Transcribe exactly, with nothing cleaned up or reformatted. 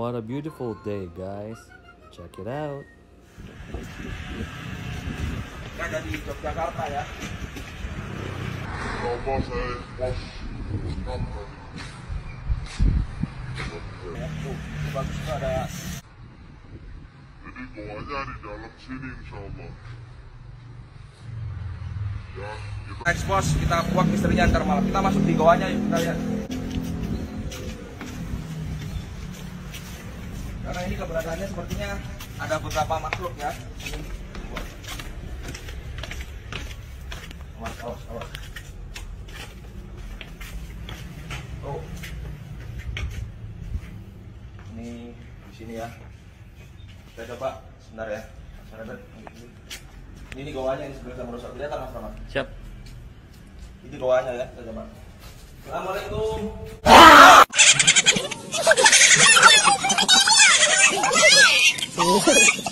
What a beautiful day, guys. Check it out. Ada di Yogyakarta ya. Coba saya pos Ya, tuh, bagus tuh ada. Jadi goanya di dalam sini insya Allah. Ya, gitu. Next bos, kita buat misterinya ntar malam. Kita masuk di goanya yuk, kita lihat. Karena ini keberadaannya sepertinya ada beberapa makhluk ya. Ini. Awas, awas, awas. Oh. Ini di sini ya. Kita coba sebentar ya. Ini di goanya ini sebenarnya merusak. Kelihatan Mas Rahmat? Siap. Ini goanya ya, kita coba. Assalamualaikum.